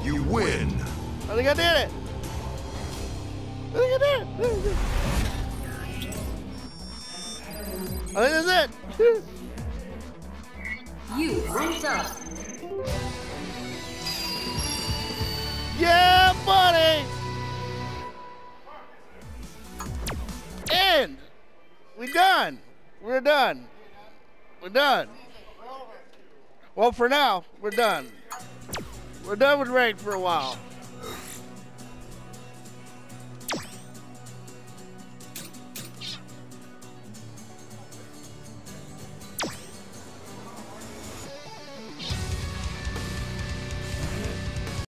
You win. I think I did it. I think I did it. I think that's it. You ranked up. Yeah, buddy. And we done. We're done. We're done. Well, for now, we're done. We're done with ranked for a while.